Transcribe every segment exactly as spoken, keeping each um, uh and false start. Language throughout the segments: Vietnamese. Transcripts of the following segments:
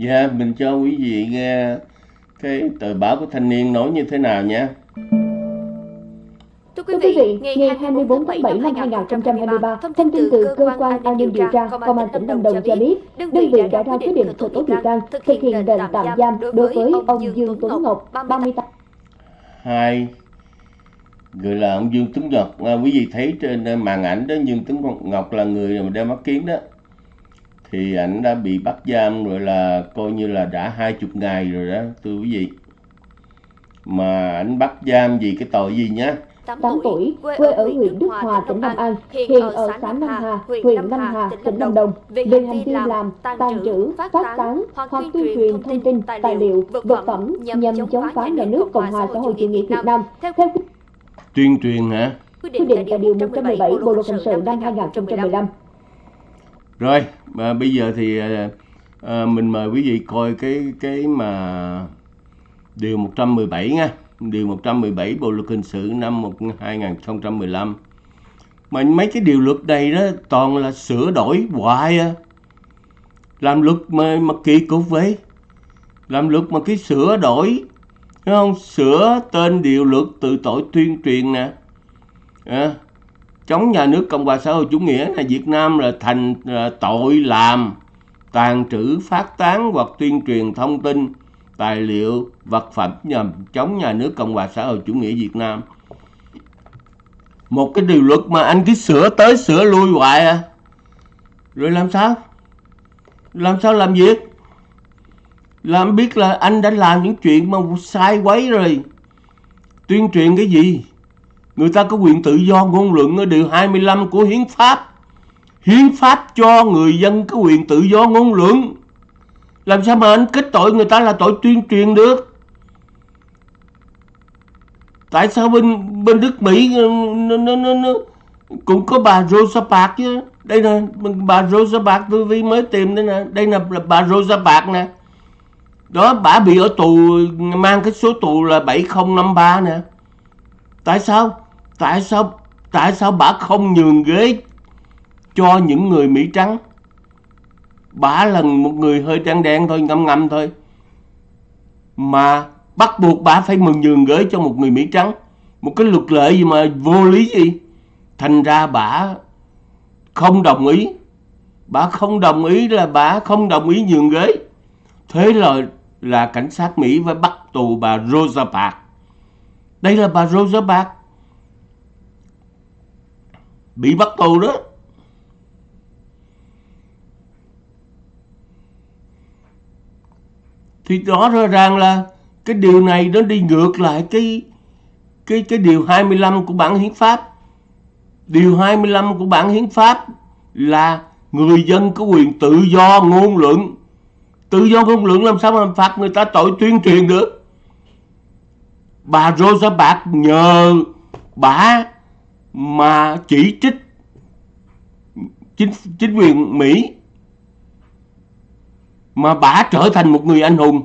Dạ, mình cho quý vị nghe cái tờ báo của Thanh niên nói như thế nào nhé. Thưa quý vị, ngày hai mươi tư tháng bảy năm hai nghìn không trăm hai mươi ba, thông tin từ Cơ quan An ninh điều tra Công an tỉnh Lâm Đồng cho biết, đơn vị đã ra quyết định khởi tố bị can, thực hiện lệnh tạm giam đối với ông Dương Tuấn Ngọc, ba mươi tám. Hai người là ông Dương Tuấn Ngọc, à, quý vị thấy trên màn ảnh đó, Dương Tuấn Ngọc là người mà đeo mắt kiến đó. Thì ảnh đã bị bắt giam rồi, là coi như là đã hai chục ngày rồi đó thưa quý vị. Mà ảnh bắt giam vì cái tội gì nhá? tám tuổi, quê ở huyện Đức Hòa, tỉnh Long An, hiện ở xã Nam Hà, huyện Nam Hà, tỉnh Lâm Đồng, về hành vi làm, tàng trữ, phát tán hoặc tuyên truyền thông tin, tài liệu, vật phẩm nhằm chống phá nhà nước Cộng hòa xã hội chủ nghĩa Việt Nam. Theo tuyên truyền hả? Quy định tại điều một trăm mười bảy Bộ luật hình sự năm hai nghìn không trăm mười lăm. Rồi, mà bây giờ thì à, mình mời quý vị coi cái cái mà điều một trăm mười bảy nha. Điều một trăm mười bảy Bộ luật hình sự năm hai nghìn không trăm mười lăm. Mà mấy cái điều luật này đó toàn là sửa đổi hoài à. Làm luật mà, mà kỳ cục vậy. Làm luật mà cái sửa đổi, thấy không? Sửa tên điều luật từ tội tuyên truyền nè, à, chống nhà nước Cộng hòa xã hội chủ nghĩa là Việt Nam là thành là tội làm, tàng trữ, phát tán hoặc tuyên truyền thông tin, tài liệu, vật phẩm nhằm chống nhà nước Cộng hòa xã hội chủ nghĩa Việt Nam. Một cái điều luật mà anh cứ sửa tới sửa lui hoài à. Rồi làm sao? Làm sao làm việc? Làm biết là anh đã làm những chuyện mà sai quấy rồi. Tuyên truyền cái gì? Người ta có quyền tự do ngôn luận ở điều hai mươi lăm của Hiến pháp. Hiến pháp cho người dân có quyền tự do ngôn luận. Làm sao mà anh kết tội người ta là tội tuyên truyền được? Tại sao bên bên nước Mỹ nó, nó, nó, nó cũng có bà Rosa Parks chứ? Đây nè, bà Rosa Parks tôi vi mới tìm đây nè. Đây là bà Rosa Parks nè. Đó, bà bị ở tù, mang cái số tù là bảy không năm ba nè. Tại sao? Tại sao tại sao bà không nhường ghế cho những người Mỹ trắng? Bà là một người hơi đen đen thôi, ngâm ngâm thôi, mà bắt buộc bà phải mừng nhường ghế cho một người Mỹ trắng. Một cái luật lệ gì mà vô lý gì. Thành ra bà không đồng ý. Bà không đồng ý là bà không đồng ý nhường ghế. Thế là là cảnh sát Mỹ phải bắt tù bà Rosa Parks. Đây là bà Rosa Parks bị bắt tù đó. Thì rõ ràng là cái điều này nó đi ngược lại cái cái cái điều hai mươi lăm của bản hiến pháp. Điều hai mươi lăm của bản hiến pháp là người dân có quyền tự do ngôn luận. Tự do ngôn luận làm sao mà phạt người ta tội tuyên truyền được? Bà Rosa Parks nhờ bà mà chỉ trích chính, chính quyền Mỹ mà bà trở thành một người anh hùng.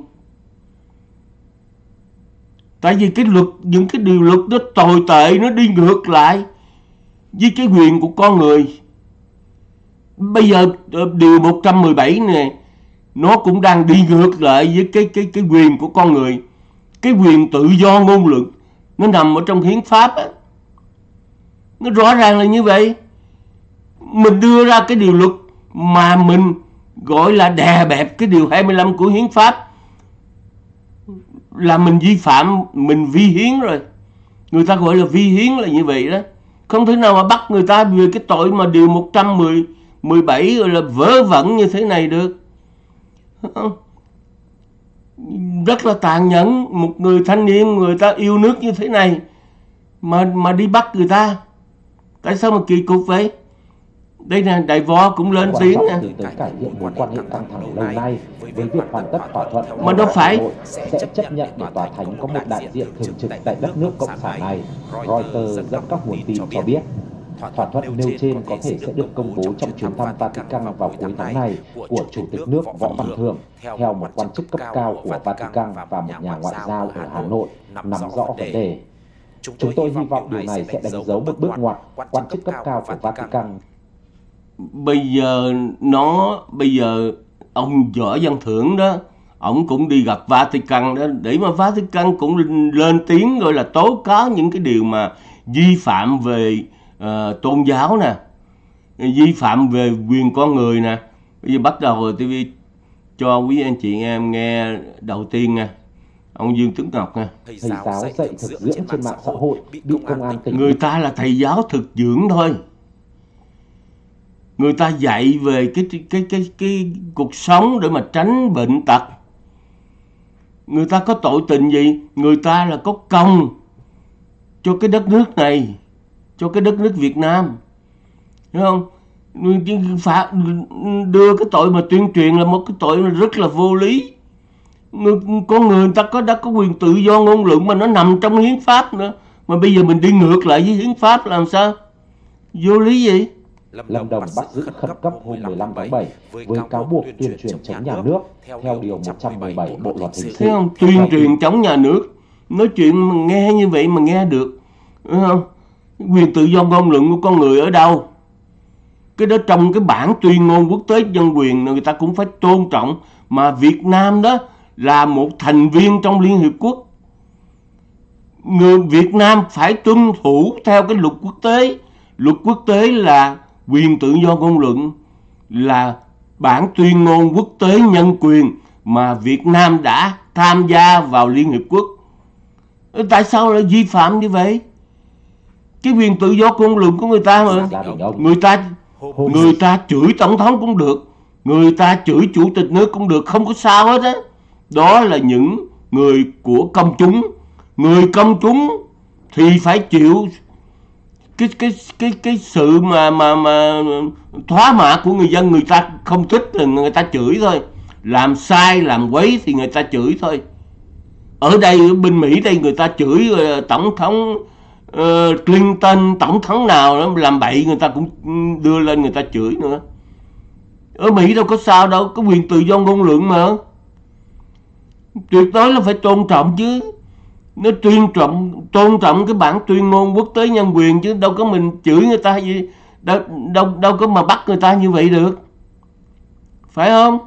Tại vì cái luật, những cái điều luật đó tồi tệ, nó đi ngược lại với cái quyền của con người. Bây giờ điều một trăm mười bảy này nó cũng đang đi ngược lại với cái cái cái quyền của con người. Cái quyền tự do ngôn luận nó nằm ở trong hiến pháp á. Nó rõ ràng là như vậy. Mình đưa ra cái điều luật mà mình gọi là đè bẹp cái điều hai mươi lăm của hiến pháp là mình vi phạm, mình vi hiến rồi. Người ta gọi là vi hiến là như vậy đó. Không thể nào mà bắt người ta về cái tội mà điều một trăm mười bảy gọi là vớ vẩn như thế này được. Rất là tàn nhẫn. Một người thanh niên, người ta yêu nước như thế này mà mà đi bắt người ta. Tại sao mà kỳ cục vậy? Đây nè, đại võ cũng lên tiếng nè. Tới cải thiện mối quan hệ căng thẳng lâu nay với việc hoàn tất thỏa thuận mà nó phải sẽ chấp nhận để tòa thánh có một đại diện thường trực tại đất nước cộng sản này. Reuters dẫn các nguồn tin cho biết thỏa thuận nêu trên có thể sẽ được công bố trong chuyến thăm Vatican vào cuối tháng này của Chủ tịch nước Võ Văn Thưởng, theo một quan chức cấp cao của Vatican và một nhà ngoại giao ở Hà Nội nắm rõ vấn đề. Chúng tôi hy vọng điều này sẽ đánh dấu một bước ngoặt. Quan chức cấp cao của Vatican bây giờ nó bây giờ ông Võ Văn Thưởng đó, ông cũng đi gặp Vatican đó, để mà Vatican cũng lên tiếng gọi là tố cáo những cái điều mà vi phạm về uh, tôn giáo nè, vi phạm về quyền con người nè. Bây giờ bắt đầu rồi ti vi cho quý anh chị em nghe đầu tiên nha. Ông Dương Tuấn Ngọc nha. Thầy giáo dạy thực dưỡng trên mạng xã hội bị công an tỉnh. Người ta là thầy giáo thực dưỡng thôi. Người ta dạy về cái cái cái cái, cái cuộc sống để mà tránh bệnh tật. Người ta có tội tình gì? Người ta là có công cho cái đất nước này, cho cái đất nước Việt Nam. Hiểu không? Phải đưa cái tội mà tuyên truyền là một cái tội rất là vô lý. Con người, người ta có đã có quyền tự do ngôn luận mà nó nằm trong hiến pháp nữa. Mà bây giờ mình đi ngược lại với hiến pháp làm sao? Vô lý gì? Lâm Đồng bắt giữ khẩn cấp hôm mười lăm tháng bảy với cáo buộc tuyên truyền chống nhà nước theo điều một trăm mười bảy Bộ luật hình sự. Thấy không? Tuyên truyền chống nhà nước. Nói chuyện mà nghe như vậy mà nghe được. Đúng không? Quyền tự do ngôn luận của con người ở đâu? Cái đó trong cái bản tuyên ngôn quốc tế nhân quyền người ta cũng phải tôn trọng. Mà Việt Nam đó là một thành viên trong Liên Hiệp Quốc. Người Việt Nam phải tuân thủ theo cái luật quốc tế. Luật quốc tế là quyền tự do ngôn luận, là bản tuyên ngôn quốc tế nhân quyền mà Việt Nam đã tham gia vào Liên Hiệp Quốc. Tại sao lại vi phạm như vậy? Cái quyền tự do ngôn luận của người ta mà. Người ta người ta chửi tổng thống cũng được, người ta chửi chủ tịch nước cũng được, không có sao hết á. Đó là những người của công chúng. Người công chúng thì phải chịu cái cái cái cái sự mà mà mà thoá mạ của người dân. Người ta không thích là người ta chửi thôi, làm sai làm quấy thì người ta chửi thôi. Ở đây ở bên Mỹ đây người ta chửi tổng thống uh, Clinton, tổng thống nào đó làm bậy người ta cũng đưa lên người ta chửi nữa. Ở Mỹ đâu có sao đâu, có quyền tự do ngôn luận mà. Tuyệt đối là phải tôn trọng chứ. Nó tuyên trọng tôn trọng cái bản tuyên ngôn quốc tế nhân quyền chứ đâu có mình chửi người ta gì, đâu đâu đâu có mà bắt người ta như vậy được, phải không?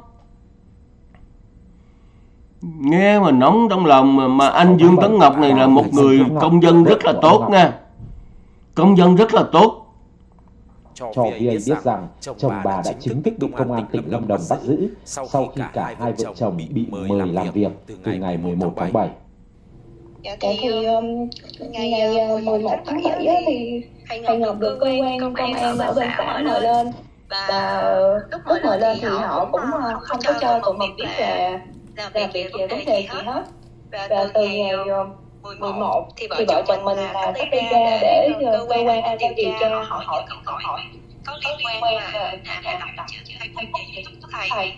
Nghe mà nóng trong lòng mà, mà anh Dương Tấn Ngọc này là một người công dân rất là tốt nha, công dân rất là tốt. Cho vê a biết rằng chồng bà đã chính thức bị công an tỉnh Lâm Đồng bắt giữ sau khi cả hai vợ chồng bị mời làm việc từ ngày mười một tháng bảy. Dạ thì um, ngày, ngày uh, mười một tháng bảy thì thầy Ngọc được cơ quan công an ở bên xã mời lên, và lúc mời lên thì họ cũng uh, không có cho tụi mình biết là làm việc về vấn đề gì hết. Và từ ngày uh, mười một thì vợ chồng mình là phát đi ra để uh, cơ quan an ninh điều tra họ hỏi câu hỏi có liên quan là đặt chữ hay không về giúp thầy.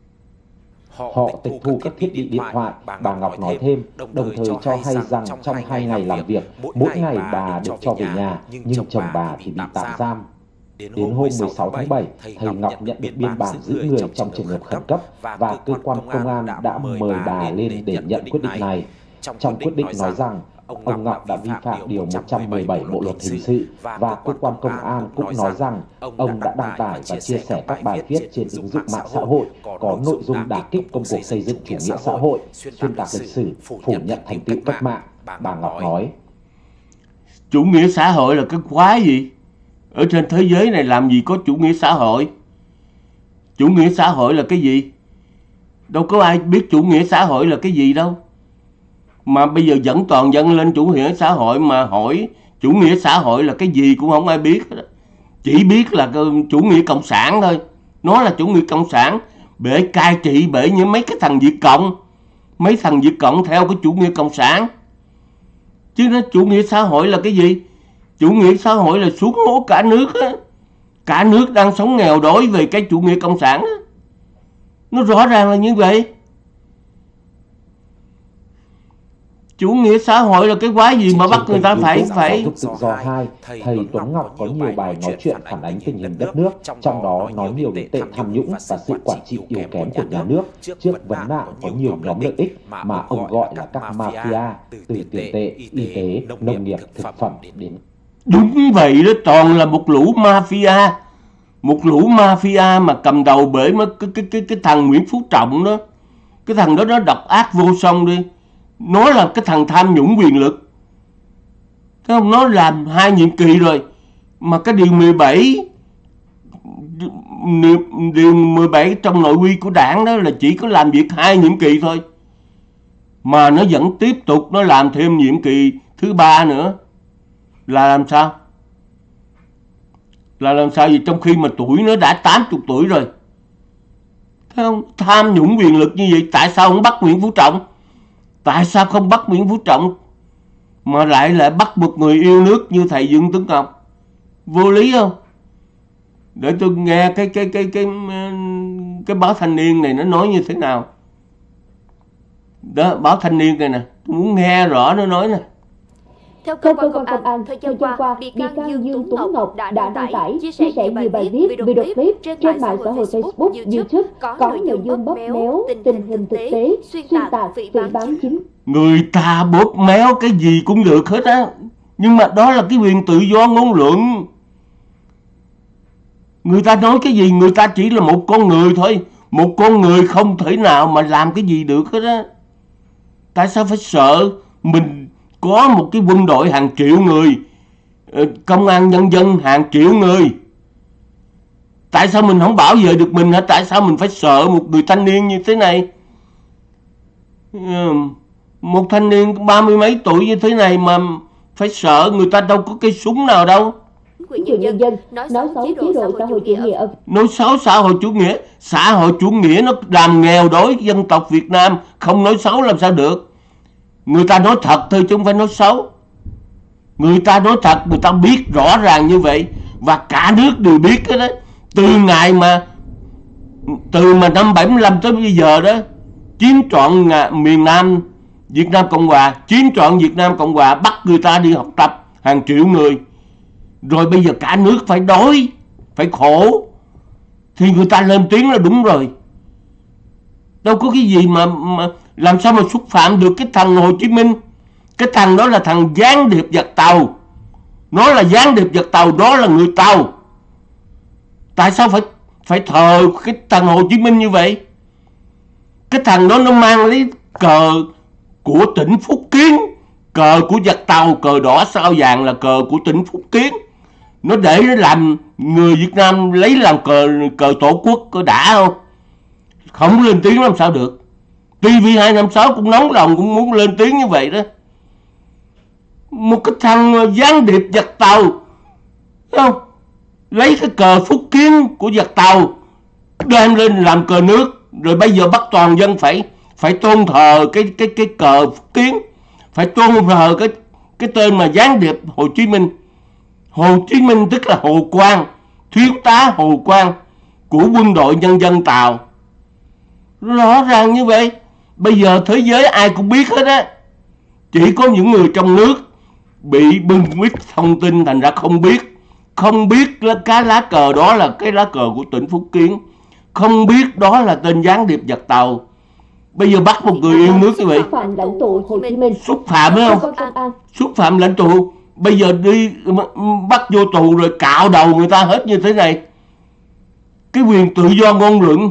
Họ tịch thu các thiết bị điện thoại, bà Ngọc nói thêm, đồng thời cho hay rằng trong hai ngày làm việc, mỗi ngày bà được cho về nhà, nhưng chồng bà thì bị tạm giam. Đến hôm mười sáu tháng bảy, thầy Ngọc nhận được biên bản giữ người trong trường hợp khẩn cấp và cơ quan công an đã mời bà lên để nhận quyết định này. Trong quyết định nói rằng, ông Ngọc đã vi phạm điều một trăm mười bảy Bộ luật hình sự và cơ quan công an cũng nói rằng ông đã đăng tải và chia sẻ các bài viết trên ứng dụng mạng xã hội có nội dung đả kích công cuộc xây dựng chủ nghĩa xã hội, xuyên tạc lịch sử, phủ nhận thành tựu cách mạng. Bà Ngọc nói: Chủ nghĩa xã hội là cái quái gì? Ở trên thế giới này làm gì có chủ nghĩa xã hội? Chủ nghĩa xã hội là cái gì? Đâu có ai biết chủ nghĩa xã hội là cái gì đâu. Mà bây giờ dẫn toàn dân lên chủ nghĩa xã hội mà hỏi chủ nghĩa xã hội là cái gì cũng không ai biết. Chỉ biết là chủ nghĩa cộng sản thôi. Nó là chủ nghĩa cộng sản để cai trị bởi những mấy cái thằng Việt Cộng. Mấy thằng Việt Cộng theo cái chủ nghĩa cộng sản. Chứ nó chủ nghĩa xã hội là cái gì? Chủ nghĩa xã hội là xuống hố cả nước á. Cả nước đang sống nghèo đói về cái chủ nghĩa cộng sản á. Nó rõ ràng là như vậy. Chủ nghĩa xã hội là cái quái gì mà bắt người ta phải phải tự do hai, thầy Tuấn Ngọc có nhiều bài nói chuyện phản ánh tình hình đất nước, trong đó nói nhiều đến tệ tham nhũng và sự quản trị yếu kém của nhà nước. Trước vấn nạn có nhiều nhóm lợi ích mà ông gọi là các mafia, từ tiền tệ, y tế, nông nghiệp, thực phẩm đến. Đúng vậy đó, toàn là một lũ mafia. một lũ mafia mà cầm đầu bởi mấy cái, cái, cái, cái thằng Nguyễn Phú Trọng đó. Cái thằng đó nó độc ác vô song đi. Nó là cái thằng tham nhũng quyền lực. Thấy không? Nó làm hai nhiệm kỳ rồi. Mà cái điều mười bảy Điều mười bảy trong nội quy của đảng đó là chỉ có làm việc hai nhiệm kỳ thôi. Mà nó vẫn tiếp tục nó làm thêm nhiệm kỳ thứ ba nữa. Là làm sao? Là làm sao? Vì trong khi mà tuổi nó đã tám mươi tuổi rồi. Thấy không? Tham nhũng quyền lực như vậy. Tại sao không bắt Nguyễn Phú Trọng? Tại sao không bắt Nguyễn Phú Trọng mà lại lại bắt một người yêu nước như thầy Dương Tuấn Ngọc? Vô lý không? Để tôi nghe cái cái cái cái cái báo Thanh Niên này nó nói như thế nào. Đó, báo Thanh Niên này nè, tôi muốn nghe rõ nó nói nè. Theo cơ quan công an, thời gian qua, bị can Dương Tuấn Ngọc đã đăng tải, chia sẻ nhiều bài viết, video clip trên mạng xã hội Facebook, YouTube có nội dung bóp méo tình hình thực tế, xuyên tạc, phỉ báng chính. Người ta bóp méo cái gì cũng được hết á, nhưng mà đó là cái quyền tự do ngôn luận. Người ta nói cái gì, người ta chỉ là một con người thôi. Một con người không thể nào mà làm cái gì được hết á. Tại sao phải sợ? Mình có một cái quân đội hàng triệu người, công an nhân dân hàng triệu người. Tại sao mình không bảo vệ được mình hả? Tại sao mình phải sợ một người thanh niên như thế này? Một thanh niên ba mươi mấy tuổi như thế này mà phải sợ, người ta đâu có cây súng nào đâu. Quyền nhân dân nói xấu chế độ xã hội chủ nghĩa. Nói xấu xã hội chủ nghĩa. Xã hội chủ nghĩa nó làm nghèo đói dân tộc Việt Nam. Không nói xấu làm sao được. Người ta nói thật thôi chứ không phải nói xấu. Người ta nói thật, người ta biết rõ ràng như vậy. Và cả nước đều biết cái đó. Từ ngày mà Từ mà năm bảy mươi lăm tới bây giờ đó, chiếm trọn miền Nam Việt Nam Cộng Hòa, chiếm trọn Việt Nam Cộng Hòa, bắt người ta đi học tập hàng triệu người. Rồi bây giờ cả nước phải đói, phải khổ, thì người ta lên tiếng là đúng rồi. Đâu có cái gì mà, mà làm sao mà xúc phạm được cái thằng Hồ Chí Minh. Cái thằng đó là thằng gián điệp giặc Tàu. Nó là gián điệp giặc Tàu, đó là người Tàu. Tại sao phải phải thờ cái thằng Hồ Chí Minh như vậy? Cái thằng đó nó mang lấy cờ của tỉnh Phúc Kiến. Cờ của giặc Tàu, cờ đỏ sao vàng là cờ của tỉnh Phúc Kiến. Nó để nó làm người Việt Nam lấy làm cờ cờ tổ quốc, có đã không? Không lên tiếng làm sao được. T V hai năm sáu cũng nóng lòng, cũng muốn lên tiếng như vậy đó. Một cái thằng gián điệp giặc Tàu, không? Lấy cái cờ Phúc Kiến của giặc Tàu đem lên làm cờ nước. Rồi bây giờ bắt toàn dân phải phải tôn thờ cái cái cái cờ Phúc Kiến, phải tôn thờ cái cái tên mà gián điệp Hồ Chí Minh. Hồ Chí Minh tức là Hồ Quang, thiếu tá Hồ Quang của quân đội nhân dân Tàu. Rõ ràng như vậy. Bây giờ thế giới ai cũng biết hết á. Chỉ có những người trong nước bị bưng bít thông tin thành ra không biết. Không biết là cái lá cờ đó là cái lá cờ của tỉnh Phúc Kiến. Không biết đó là tên gián điệp giặc Tàu. Bây giờ bắt một người yêu nước như vậy. Xúc phạm lãnh tụ Hồ Chí Minh. Xúc phạm phải không? Xúc phạm lãnh tụ. Bây giờ đi bắt vô tù rồi cạo đầu người ta hết như thế này. Cái quyền tự do ngôn luận,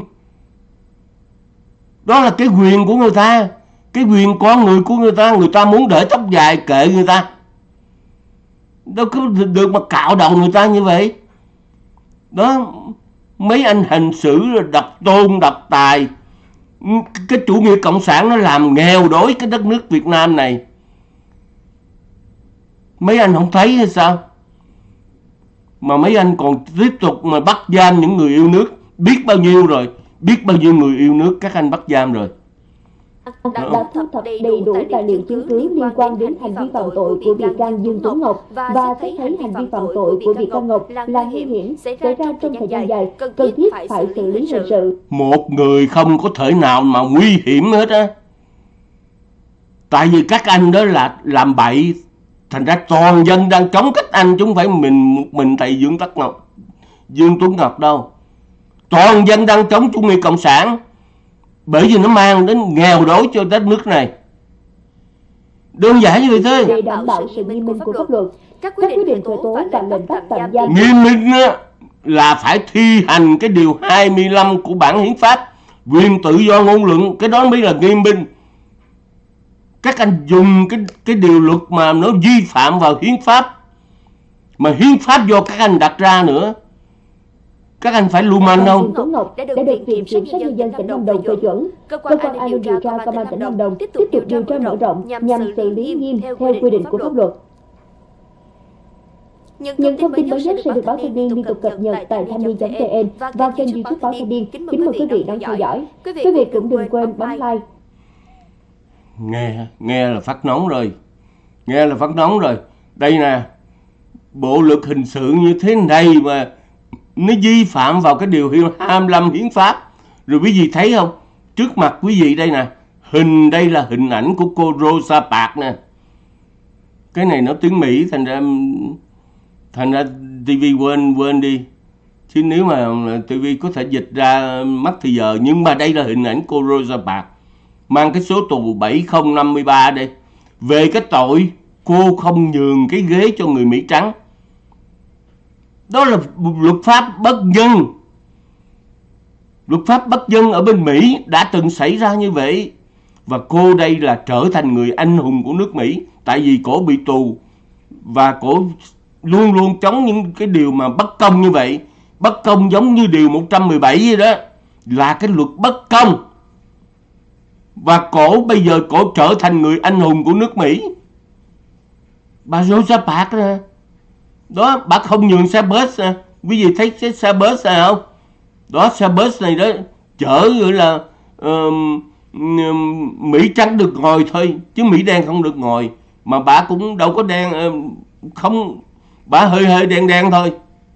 đó là cái quyền của người ta. Cái quyền con người của người ta. Người ta muốn để tóc dài kệ người ta. Đâu có được mà cạo đầu người ta như vậy. Đó, mấy anh hành xử độc tôn độc tài. Cái chủ nghĩa cộng sản nó làm nghèo đói cái đất nước Việt Nam này. Mấy anh không thấy hay sao? Mà mấy anh còn tiếp tục mà bắt giam những người yêu nước. Biết bao nhiêu rồi. Biết bao nhiêu người yêu nước các anh bắt giam rồi. Đã, đã thu thập đầy đủ tài liệu chứng cứ liên quan đến hành vi phạm tội của bị can Dương Tuấn Ngọc và thấy thấy hành vi phạm tội của bị can Ngọc là nguy hiểm xảy ra trong thời gian dài, cần thiết phải xử lý hình sự. Một người không có thể nào mà nguy hiểm hết á. Tại vì các anh đó là làm bậy, thành ra toàn dân đang chống cách anh, chứ không phải mình một mình thầy Dương Tắc Ngọc, Dương Tuấn Ngọc đâu. Toàn dân đang chống chủ nghĩa cộng sản. Bởi vì nó mang đến nghèo đói cho đất nước này. Đơn giản như vậy thôi. Để đảm bảo sự nghiêm minh của pháp luật, các quyết định khởi tố và lệnh bắt tạm giam nghiêm minh á, là phải thi hành cái điều hai mươi lăm của bản hiến pháp, quyền tự do ngôn luận, cái đó mới là nghiêm minh. Các anh dùng cái cái điều luật mà nó vi phạm vào hiến pháp, mà hiến pháp do các anh đặt ra nữa. Các anh phải lưu manh không? Tuấn Ngọc đã được Viện Kiểm sát Nhân dân tỉnh Lâm Đồng phê chuẩn. Cơ quan an ninh điều tra Công an tỉnh Lâm Đồng tiếp tục điều tra mở rộng nhằm xử lý nghiêm theo quy định của pháp luật. Những thông tin mới nhất sẽ được báo Thanh niên liên tục cập nhật tại thanh niên chấm vn và kênh YouTube báo Thanh niên. Kính mời quý vị đón theo dõi. Quý vị cũng đừng quên bấm like. Nghe, nghe là phát nóng rồi. Nghe là phát nóng rồi. Đây nè, bộ luật hình sự như thế này mà nó vi phạm vào cái điều hai mươi lăm hiến pháp. Rồi quý vị thấy không? Trước mặt quý vị đây nè, hình đây là hình ảnh của cô Rosa Parks nè. Cái này nó tiếng Mỹ, thành ra thành ra ti vi quên quên đi. Chứ nếu mà ti vi có thể dịch ra mất thì giờ. Nhưng mà đây là hình ảnh cô Rosa Parks, mang cái số tù bảy không năm ba đây, về cái tội cô không nhường cái ghế cho người Mỹ trắng. Đó là luật pháp bất nhân. Luật pháp bất nhân ở bên Mỹ đã từng xảy ra như vậy. Và cô đây là trở thành người anh hùng của nước Mỹ. Tại vì cổ bị tù và cổ luôn luôn chống những cái điều mà bất công như vậy. Bất công giống như điều một trăm mười bảy vậy đó, là cái luật bất công. Và cổ bây giờ cổ trở thành người anh hùng của nước Mỹ. Bà Rosa Parks nè, đó, bà không nhường xe bus nè. Quý vị thấy cái xe bus này không? Đó, xe bus này đó chở gọi là uh, Mỹ trắng được ngồi thôi, chứ Mỹ đen không được ngồi. Mà bà cũng đâu có đen, uh, không, bà hơi hơi đen đen thôi.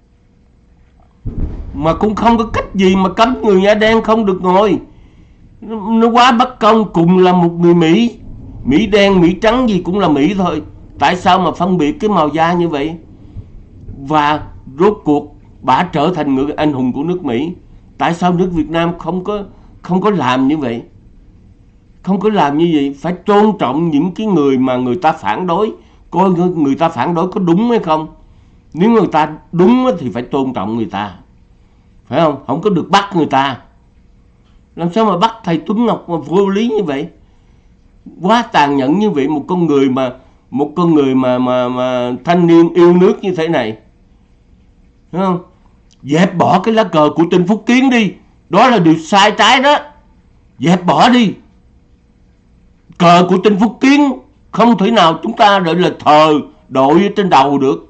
Mà cũng không có cách gì mà cấm người da đen không được ngồi. Nó quá bất công. Cùng là một người Mỹ, Mỹ đen, Mỹ trắng gì cũng là Mỹ thôi. Tại sao mà phân biệt cái màu da như vậy? Và rốt cuộc bà trở thành người anh hùng của nước Mỹ. Tại sao nước Việt Nam không có không có làm như vậy? Không có làm như vậy. Phải tôn trọng những cái người mà người ta phản đối, coi người ta phản đối có đúng hay không. Nếu người ta đúng thì phải tôn trọng người ta, phải không? Không có được bắt người ta. Làm sao mà bắt thầy Tuấn Ngọc mà vô lý như vậy? Quá tàn nhẫn như vậy. Một con người mà Một con người mà mà mà thanh niên yêu nước như thế này, thấy không? Dẹp bỏ cái lá cờ của tỉnh Phúc Kiến đi. Đó là điều sai trái đó. Dẹp bỏ đi. Cờ của tỉnh Phúc Kiến không thể nào chúng ta gọi là thờ đội ở trên đầu được.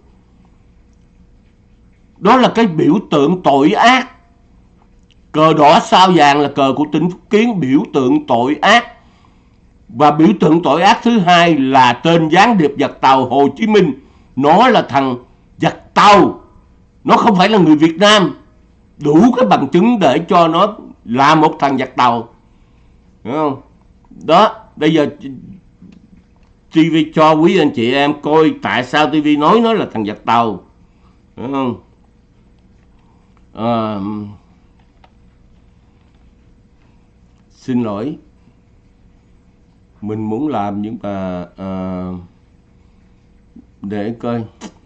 Đó là cái biểu tượng tội ác. Cờ đỏ sao vàng là cờ của tỉnh Phúc Kiến, biểu tượng tội ác. Và biểu tượng tội ác thứ hai là tên gián điệp giặc Tàu Hồ Chí Minh. Nó là thằng giặc Tàu, nó không phải là người Việt Nam. Đủ cái bằng chứng để cho nó là một thằng giặc Tàu, hiểu không? Đó, bây giờ ti vi cho quý anh chị em coi tại sao ti vi nói nó là thằng giặc Tàu, hiểu không? À, xin lỗi, mình muốn làm nhưng mà à, để coi.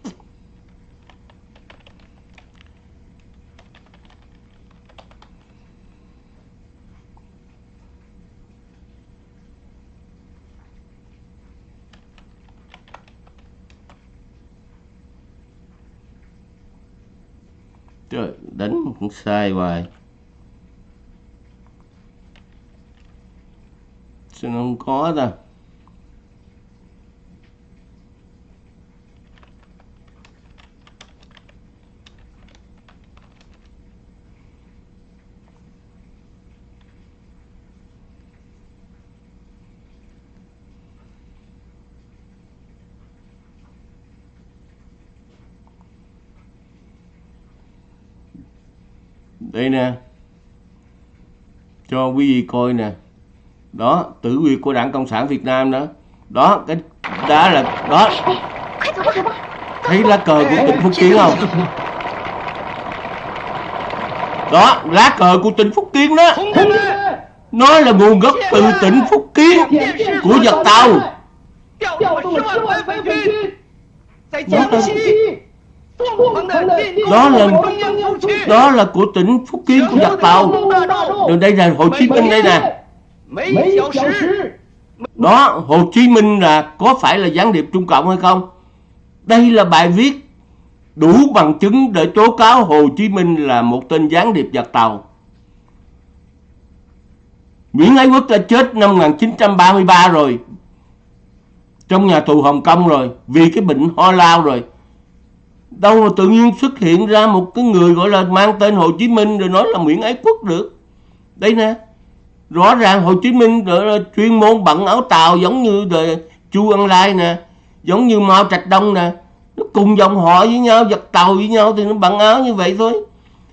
Trời, đánh cũng sai hoài. Sao nó không có ta? Đây nè, cho quý vị coi nè. Đó, tử nguyệt của Đảng Cộng sản Việt Nam đó. Đó, cái đó là đó. Thấy lá cờ của tỉnh Phúc Kiến không? Đó, lá cờ của tỉnh Phúc Kiến đó. Nó là nguồn gốc từ tỉnh Phúc Kiến của giặc Tàu. Đó là đó là của tỉnh Phúc Kiến, của giặc Tàu. Rồi đây là Hồ Chí Minh đây nè. Đó, Hồ Chí Minh là có phải là gián điệp Trung Cộng hay không? Đây là bài viết đủ bằng chứng để tố cáo Hồ Chí Minh là một tên gián điệp giặc Tàu. Nguyễn Ái Quốc đã chết năm một nghìn chín trăm ba mươi ba rồi, trong nhà tù Hồng Kông rồi, vì cái bệnh ho lao rồi. Đâu mà tự nhiên xuất hiện ra một cái người gọi là mang tên Hồ Chí Minh rồi nói là Nguyễn Ái Quốc được. Đây nè, rõ ràng Hồ Chí Minh là chuyên môn bận áo Tàu, giống như Chu Ân Lai nè, giống như Mao Trạch Đông nè. Nó cùng dòng họ với nhau, giặc Tàu với nhau thì nó bận áo như vậy thôi.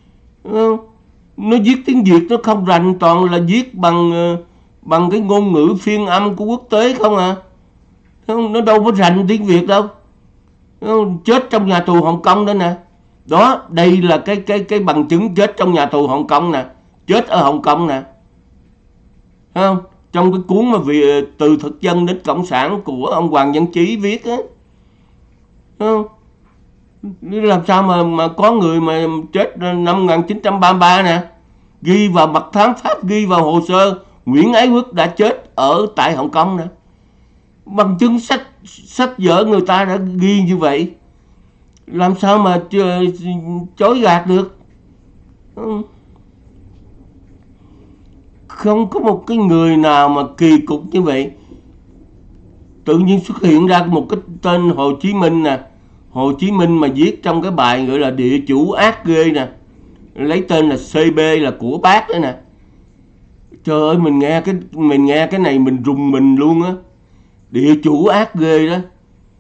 Nó viết tiếng Việt nó không rành, toàn là viết bằng bằng cái ngôn ngữ phiên âm của quốc tế không à. Nó đâu có rành tiếng Việt đâu. Chết trong nhà tù Hồng Kông đó nè. Đó, đây là cái cái cái bằng chứng chết trong nhà tù Hồng Kông nè, chết ở Hồng Kông nè. Thấy không? Trong cái cuốn mà vì từ thực dân đến cộng sản của ông Hoàng Văn Chí viết á. Không? Làm sao mà mà có người mà chết năm một nghìn chín trăm ba mươi ba nè, ghi vào mật thám Pháp, ghi vào hồ sơ Nguyễn Ái Quốc đã chết ở tại Hồng Kông nè. Bằng chứng sách sách vở người ta đã ghi như vậy, làm sao mà chối gạt được? Không có một cái người nào mà kỳ cục như vậy. Tự nhiên xuất hiện ra một cái tên Hồ Chí Minh nè. Hồ Chí Minh mà viết trong cái bài gọi là địa chủ ác ghê nè, lấy tên là xê bê là của bác đó nè. Trời ơi, mình nghe cái mình nghe cái này mình rùng mình luôn á. Địa chủ ác ghê đó.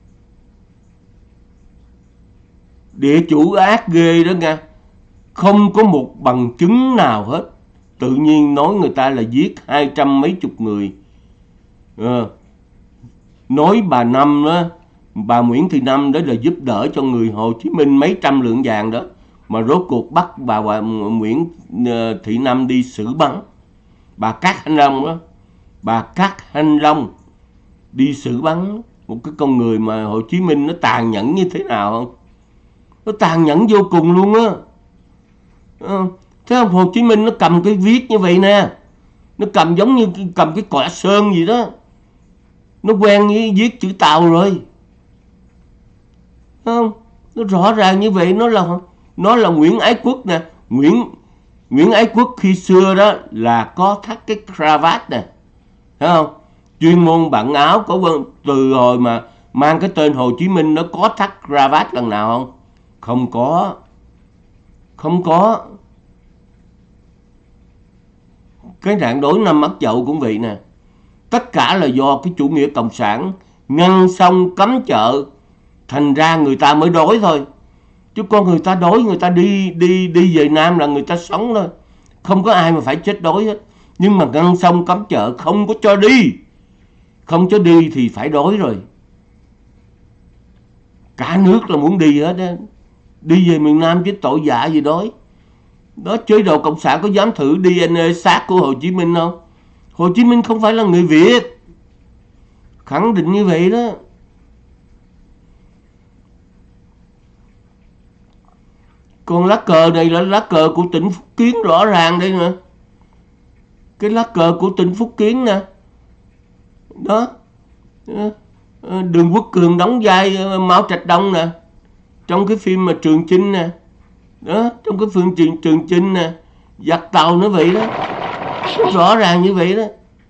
Địa chủ ác ghê đó nha. Không có một bằng chứng nào hết. Tự nhiên nói người ta là giết hai trăm mấy chục người. À, nói bà Năm đó, bà Nguyễn Thị Năm đó là giúp đỡ cho người Hồ Chí Minh mấy trăm lượng vàng đó. Mà rốt cuộc bắt bà, bà Nguyễn Thị Năm đi xử bắn. Bà Cát Hanh Long đó. Bà Cát Hanh Long đi xử bắn. Một cái con người mà Hồ Chí Minh nó tàn nhẫn như thế nào không? Nó tàn nhẫn vô cùng luôn á. À, thế không? Hồ Chí Minh nó cầm cái viết như vậy nè. Nó cầm giống như cầm cái cọ sơn gì đó. Nó quen với viết chữ Tàu rồi. Không? Nó rõ ràng như vậy. Nó là nó là Nguyễn Ái Quốc nè. Nguyễn Nguyễn Ái Quốc khi xưa đó là có thắt cái cravat nè. Thấy không? Chuyên môn bận áo. Có từ hồi mà mang cái tên Hồ Chí Minh nó có thắt cravat lần nào không? Không có. Không có. Cái nạn đối năm Ất Dậu cũng vậy nè. Tất cả là do cái chủ nghĩa cộng sản ngăn xong cấm chợ, thành ra người ta mới đói thôi. Chứ con người ta đói, người ta đi đi đi về Nam là người ta sống thôi. Không có ai mà phải chết đói hết. Nhưng mà ngăn xong cấm chợ, không có cho đi. Không cho đi thì phải đói rồi. Cả nước là muốn đi hết á. Đi về miền Nam chứ tội dạ gì đói. Đó, chế độ cộng sản có dám thử đê en a xác của Hồ Chí Minh không? Hồ Chí Minh không phải là người Việt. Khẳng định như vậy đó. Còn lá cờ này là lá cờ của tỉnh Phúc Kiến, rõ ràng đây nè. Cái lá cờ của tỉnh Phúc Kiến nè. Đó. Đường Quốc Cường đóng vai Mao Trạch Đông nè. Trong cái phim mà Trường Chinh nè. Đó, trong cái phim Trường, Trường Chinh nè. Giặc Tàu nó vậy đó. Rõ ràng như vậy đó.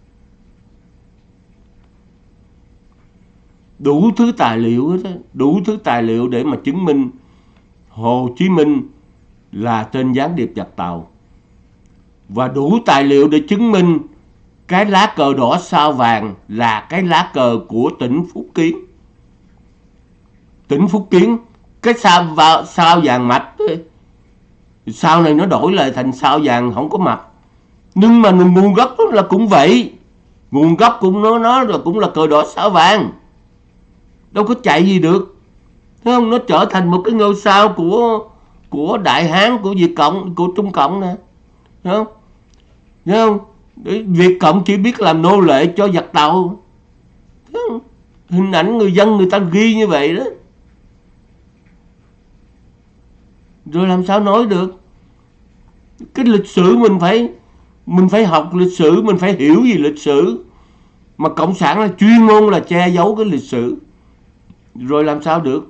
Đủ thứ tài liệu hết đó. Đủ thứ tài liệu để mà chứng minh Hồ Chí Minh là tên gián điệp giặc Tàu. Và đủ tài liệu để chứng minh cái lá cờ đỏ sao vàng là cái lá cờ của tỉnh Phúc Kiến. Tỉnh Phúc Kiến, cái sao, sao vàng mạch ấy. Sau này nó đổi lại thành sao vàng không có mặt. Nhưng mà nguồn gốc đó là cũng vậy. Nguồn gốc cũng nó, nó là cũng là cờ đỏ sao vàng. Đâu có chạy gì được. Thấy không? Nó trở thành một cái ngôi sao của của Đại Hán, của Việt Cộng, của Trung Cộng nè. Thấy không? Thấy không? Việt Cộng chỉ biết làm nô lệ cho giặc Tàu. Thấy không? Hình ảnh người dân người ta ghi như vậy đó. Rồi làm sao nói được? Cái lịch sử mình phải mình phải học lịch sử, mình phải hiểu gì lịch sử. Mà cộng sản là chuyên môn là che giấu cái lịch sử. Rồi làm sao được?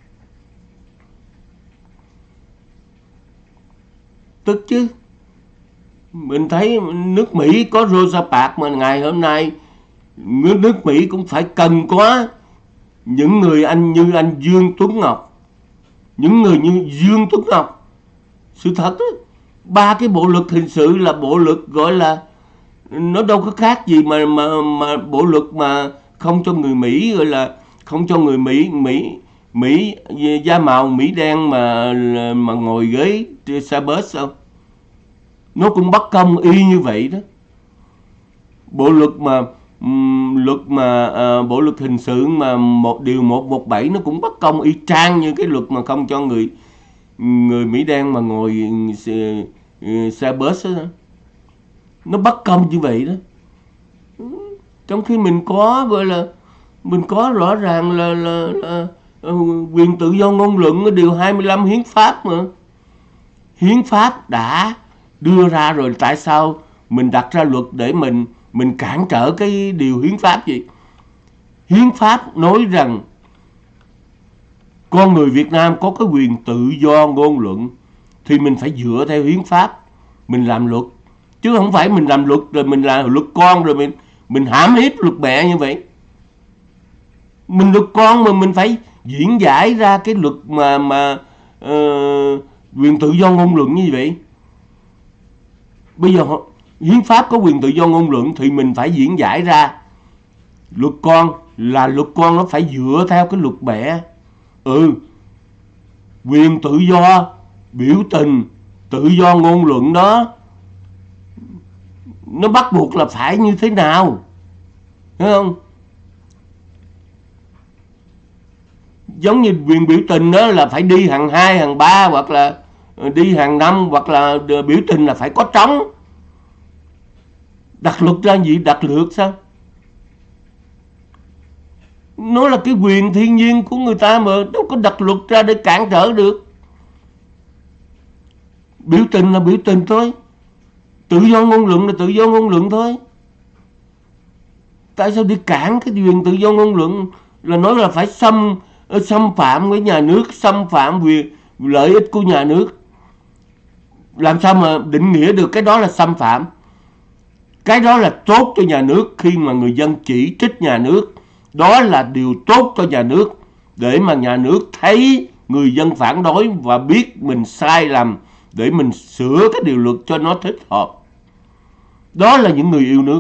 Tức chứ. Mình thấy nước Mỹ có Rosa Parks mà ngày hôm nay nước Mỹ cũng phải cần có những người anh như anh Dương Tuấn Ngọc, những người như Dương Tuấn Ngọc. Sự thật đó, ba cái bộ luật hình sự là bộ luật gọi là nó đâu có khác gì mà mà mà bộ luật mà không cho người Mỹ, gọi là không cho người Mỹ Mỹ Mỹ da màu Mỹ đen mà mà ngồi ghế xe bus không? Nó cũng bất công y như vậy đó. Bộ luật mà um, luật mà uh, bộ luật hình sự mà một điều một trăm một mươi bảy nó cũng bất công y chang như cái luật mà không cho người người Mỹ đen mà ngồi xe, xe bus đó. Nó bất công như vậy đó. Trong khi mình có gọi là mình có rõ ràng là, là, là, là quyền tự do ngôn luận ở điều hai mươi lăm hiến pháp mà. Hiến pháp đã đưa ra rồi, tại sao mình đặt ra luật để mình mình cản trở cái điều hiến pháp gì? Hiến pháp nói rằng con người Việt Nam có cái quyền tự do ngôn luận thì mình phải dựa theo hiến pháp mình làm luật, chứ không phải mình làm luật rồi mình làm luật con rồi mình mình hãm hiếp luật mẹ như vậy. Mình luật con mà mình phải diễn giải ra cái luật mà mà uh, quyền tự do ngôn luận như vậy. Bây giờ hiến pháp có quyền tự do ngôn luận thì mình phải diễn giải ra luật con là luật con nó phải dựa theo cái luật mẹ. Ừ, quyền tự do biểu tình, tự do ngôn luận đó nó bắt buộc là phải như thế nào, thấy không? Giống như quyền biểu tình đó là phải đi hàng hai, hàng ba, hoặc là đi hàng năm, hoặc là biểu tình là phải có trống. Đặt luật ra gì? Đặt lược sao? Nó là cái quyền thiên nhiên của người ta mà, đâu có đặt luật ra để cản trở được. Biểu tình là biểu tình thôi, tự do ngôn luận là tự do ngôn luận thôi. Tại sao đi cản cái quyền tự do ngôn luận là nói là phải xâm xâm phạm với nhà nước, xâm phạm quyền lợi ích của nhà nước? Làm sao mà định nghĩa được cái đó là xâm phạm? Cái đó là tốt cho nhà nước. Khi mà người dân chỉ trích nhà nước, đó là điều tốt cho nhà nước, để mà nhà nước thấy người dân phản đối và biết mình sai lầm, để mình sửa cái điều luật cho nó thích hợp. Đó là những người yêu nước.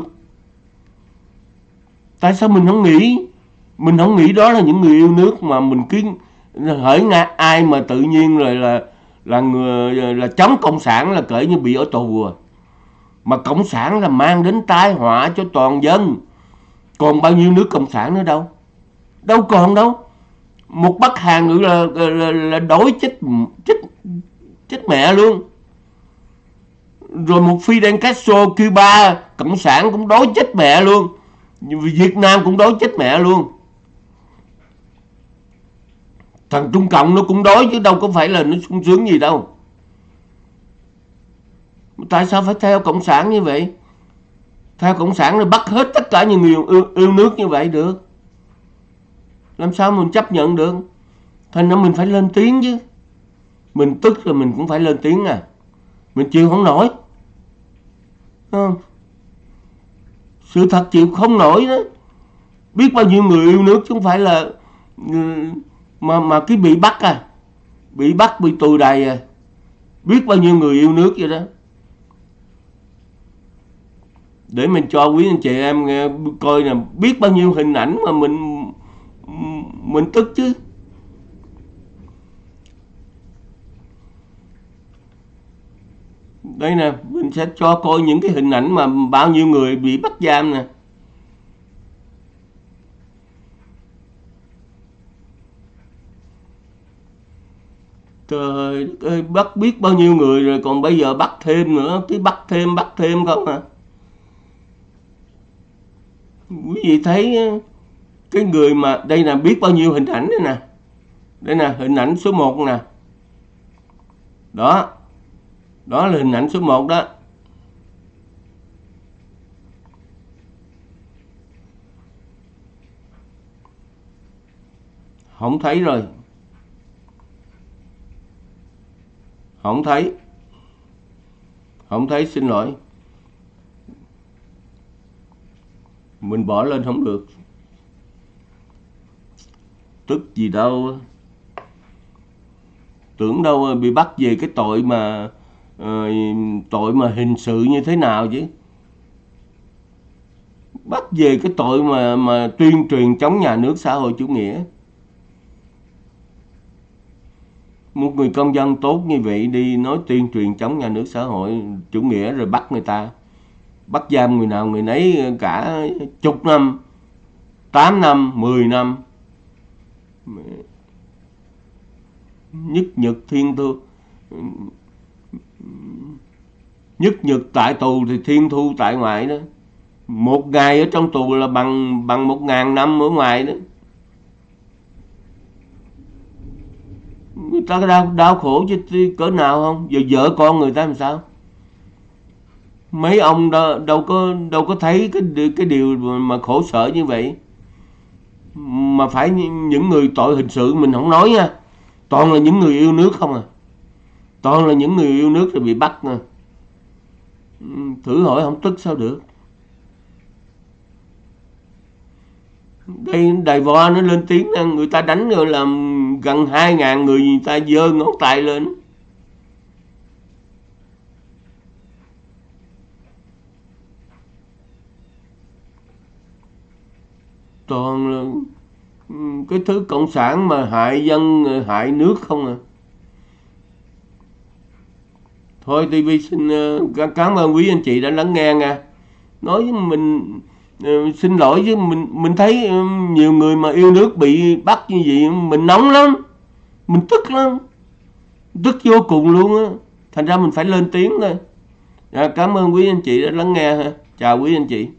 Tại sao mình không nghĩ Mình không nghĩ đó là những người yêu nước, mà mình cứ hỡi ai mà tự nhiên rồi là là người là chống cộng sản là cỡ như bị ở tù à. Mà cộng sản là mang đến tai họa cho toàn dân. Còn bao nhiêu nước cộng sản nữa đâu? Đâu còn đâu. Một Bắc Hàn nữa là, là, là, là đói chết, chết, chết mẹ luôn. Rồi một Fidel Castro Cuba, cộng sản cũng đói chết mẹ luôn. Việt Nam cũng đói chết mẹ luôn. Thằng Trung Cộng nó cũng đói chứ đâu có phải là nó sung sướng gì đâu. Tại sao phải theo cộng sản như vậy? Theo cộng sản rồi bắt hết tất cả những người yêu, yêu nước như vậy được? Làm sao mình chấp nhận được? Thành ra mình phải lên tiếng chứ. Mình tức rồi mình cũng phải lên tiếng à. Mình chịu không nổi, không? Sự thật chịu không nổi đó. Biết bao nhiêu người yêu nước chứ không phải là mà mà cái bị bắt à, bị bắt bị tù đầy à. Biết bao nhiêu người yêu nước vậy đó. Để mình cho quý anh chị em nghe, coi nè, biết bao nhiêu hình ảnh mà mình mình tức chứ. Đây nè, mình sẽ cho coi những cái hình ảnh mà bao nhiêu người bị bắt giam nè. Trời ơi, bắt biết bao nhiêu người rồi, còn bây giờ bắt thêm nữa, cứ bắt thêm bắt thêm không à. Quý vị thấy cái người mà đây nè, biết bao nhiêu hình ảnh đây nè. Đây nè, hình ảnh số một nè. Đó, đó là hình ảnh số một đó. Không thấy rồi. Không thấy. Không thấy, xin lỗi. Mình bỏ lên không được. Tức gì đâu. Tưởng đâu bị bắt về cái tội mà uh, tội mà hình sự như thế nào chứ. Bắt về cái tội mà mà tuyên truyền chống nhà nước xã hội chủ nghĩa. Một người công dân tốt như vậy đi nói tuyên truyền chống nhà nước xã hội chủ nghĩa rồi bắt người ta. Bắt giam người nào người nấy cả chục năm, tám năm, mười năm. Nhất nhật thiên thu. Nhất nhật tại tù thì thiên thu tại ngoại đó. Một ngày ở trong tù là bằng bằng một ngàn năm ở ngoài đó. Người ta đau, đau khổ chứ cỡ nào không? Giờ vợ con người ta làm sao? Mấy ông đâu, đâu có đâu có thấy cái cái điều mà khổ sở như vậy. Mà phải những người tội hình sự mình không nói nha. Toàn là những người yêu nước không à. Toàn là những người yêu nước rồi bị bắt nè. Thử hỏi không tức sao được. Đây Đài Vo nó lên tiếng người ta đánh rồi làm gần hai ngàn người, người ta giơ ngón tay lên. Toàn là cái thứ cộng sản mà hại dân, hại nước không à. Thôi ti vi xin uh, cảm ơn quý anh chị đã lắng nghe nha. Nói với mình uh, xin lỗi chứ mình mình thấy uh, nhiều người mà yêu nước bị bắt như vậy mình nóng lắm. Mình tức lắm. Tức vô cùng luôn á. Thành ra mình phải lên tiếng thôi. À, cảm ơn quý anh chị đã lắng nghe ha. Chào quý anh chị.